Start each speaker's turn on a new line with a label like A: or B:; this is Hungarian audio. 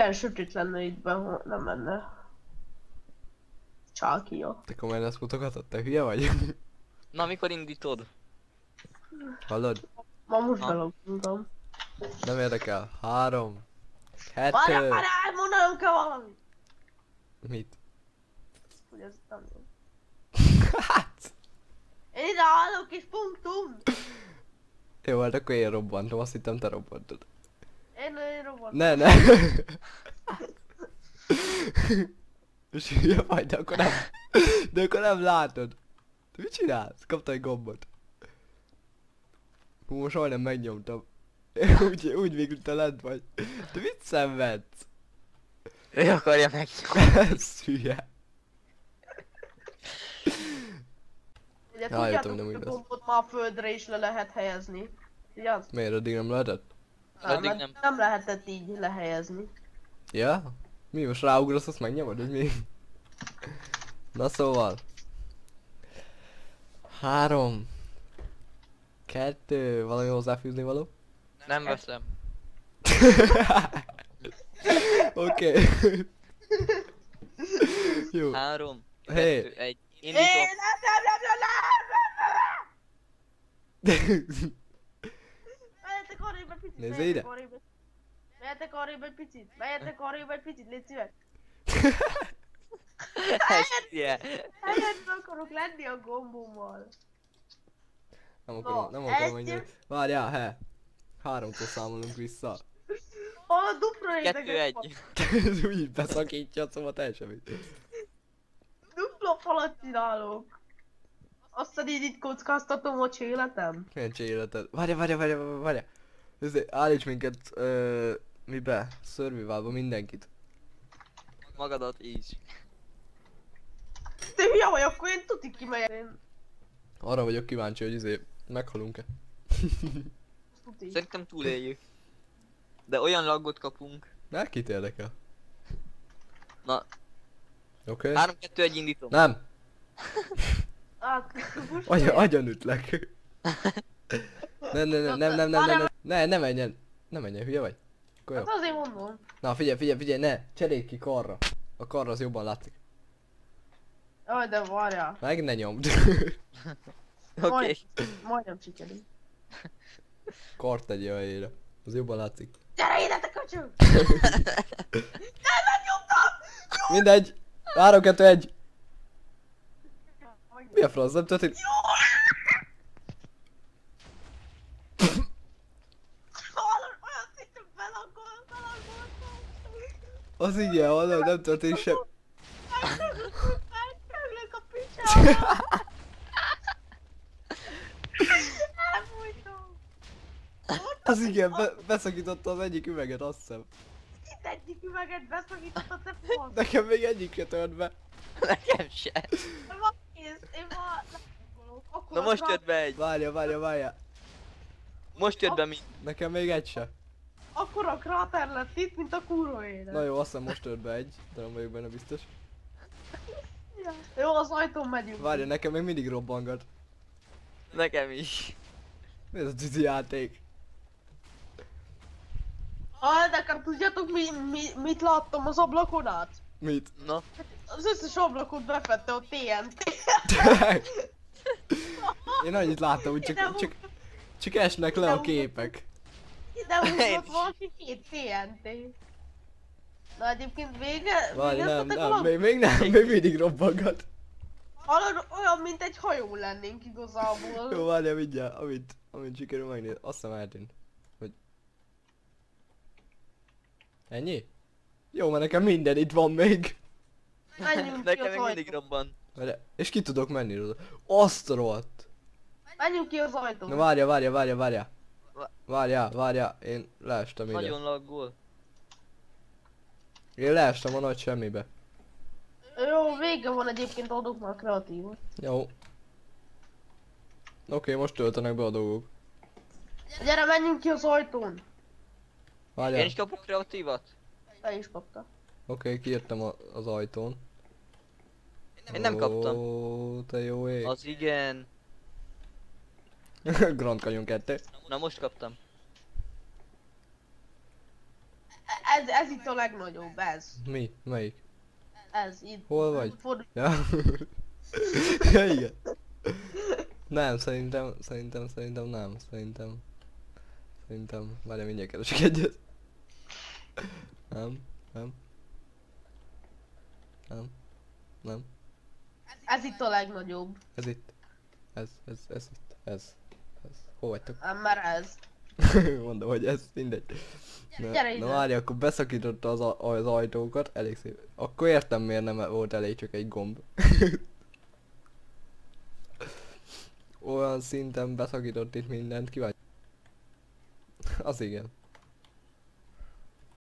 A: ilyen sötét lenne itt be, ha nem lenne. Csákia.
B: Te komolyan ezt mutogatod? Te hülye vagy?
C: Na, mikor indítod?
B: Hallod?
A: Ma most
C: Ha?
A: belogultam.
B: Nem érdekel. 3, 2...
A: Várjál, mondanom kell valamit!
B: Mit?
A: Hogy ez nem jó.
B: Hát...
A: Én ide állok és punktum!
B: Jó, hát akkor én robbantom, azt hittem te robbantod.
A: Én robbantom.
B: Ne! És hülye vagy, de akkor nem látod. Te mit csinálsz? Kapta egy gombot. Hú, most majdnem megnyomtam. Úgy végül te lent vagy. Te mit szenvedsz?
C: Ő akarja megnyomni.
B: Ez hülye.
A: Ugye
B: Rájöttem,
A: tudjátok,
B: nem
A: hogy a
B: igaz.
A: gombot már a földre is le lehet helyezni. Igaz?
B: Miért eddig nem lehetett?
C: Addig
A: mert
C: nem.
A: nem lehetett így lehelyezni.
B: Ja? Mi most ráugrasz, azt megnyomod, hogy mi? Na szóval. 3, 2, valami hozzáfűzni való?
C: Nem veszem.
B: Oké. Jó.
C: 3,
B: Hey.
C: 2, 1.
A: Nem,
C: Indítom.
A: Menjetek arrébb egy picit,
B: Nézd
A: menjetek
B: ide.
A: arrébb egy- Menjetek arrébb egy picit, menjetek arrébb egy picit, légy szíves.
C: Hülye.
A: Helyetben akarok lenni a gombommal.
B: Nem akarom, nem akarom menni. Várjál, he. 3-tól számolunk vissza.
A: A dupla
C: 2,
A: réteges
C: 1.
B: Ez úgy beszakítja, szóval teljesen mit.
A: Dupla falat csinálok. Aztán így itt kockáztatom a életem.
B: Milyen életed? Várja. Állíts minket, mibe? Survivalba mindenkit.
C: Magadat is.
A: Te hülye vagy, akkor én tuti kimegyek. Én
B: Arra vagyok kíváncsi, hogy meghalunk-e.
A: tuti.
C: Szerintem túléljük. De olyan laggot kapunk.
B: Ne, kit érdekel?
C: Na,
B: Oké?
C: 3, 2, 1 indítom.
B: Nem!
A: Hát, most
B: Agyon ütlek. Ne menjen! Ne menjen, hülye vagy? Akkor jó.
A: Hát azért mondom.
B: Na figyelj, ne! Cseréld ki karra. A karra az jobban látszik.
A: Jaj, de várjál.
B: Meg ne nyomd.
C: Oké.
A: Majdnem sikerült.
B: Kart tegyél a helyére. Az jobban látszik.
A: Gyere ide, te köcsög!
B: Mindegy! 3, 2, 1! Mi a franc? Nem történt?
A: Olyan szintű belangoltam.
B: Az igen, hallod, nem történt sem.
A: Megtörlök a picsába. Elfújtam.
B: Az igen, beszakította az egyik üveget, azt hiszem.
A: Itt egyik üveget beszakított a te fasz.
B: Nekem még egyik se tört be.
C: Nekem se.
A: Van kész, én már lehangolok. Akkor
C: Na most jött be egy.
B: Várja.
C: Most jött be mi.
B: Nekem még egy se.
A: Akkor a kráter lett itt, mint a kurva élet.
B: Na jó, azt hiszem most tört be egy, de nem vagyok benne biztos.
A: Jó, az ajtón megyünk.
B: Várja, nekem még mindig robbangat.
C: Nekem is.
B: Mi ez a tűzi játék?
A: De tudjátok mit láttam az ablakon át?
B: Mit?
C: Na.
A: Az összes ablakot befette a TNT.
B: Én annyit láttam, hogy csak esnek le a képek.
A: Ide húzott valaki 2 TNT. Na egyébként
B: Várj, nem,
A: végeztetek
B: még nem, még mindig robbangat.
A: Hallod, olyan, mint egy hajó lennénk igazából.
B: Jó, várjál, mindjárt, amint sikerül megnézni. Azt hiszem eltűnt. Hogy... Ennyi? Jó, mert nekem minden itt van még.
A: Menjünk ki
C: Nekem
A: az
C: még mindig
A: ajtón.
C: robban.
B: Várjál, és ki tudok menni róla. Azt a rohadt.
A: Menjünk ki az ajtón.
B: Na várjál, én leestem ide.
C: Nagyon laggol.
B: Én leestem a nagy semmibe.
A: Jó, vége van egyébként, adok már kreatívot.
B: Jó. Oké, most töltenek be a dolgok.
A: Gyere, menjünk ki az ajtón.
C: Én
B: Várjál.
C: is kapok kreatívat?
A: Te is kapta.
B: Oké, kijöttem az ajtón.
C: Én nem kaptam.
B: Ó, te jó ég.
C: Az igen.
B: Grand Canyon 2.
C: Na most kaptam.
A: Ez itt a legnagyobb, ez.
B: Mi? Melyik?
A: Ez itt.
B: Hol vagy?
A: Fordul.
B: Ja. Ja, igen. Nem, szerintem nem. Szerintem, várjál, mindjárt keresek egyet. Nem.
A: Ez itt a legnagyobb.
B: Ez itt. Ez itt. Ez. Hol vagytok?
A: Már ez.
B: Mondom, hogy ez mindegy.
A: Gyere ide.
B: Na várj, akkor beszakította az ajtókat, elég szép. Akkor értem, miért nem volt elég csak egy gomb. Olyan szinten beszakított itt mindent, ki vagy? Az igen.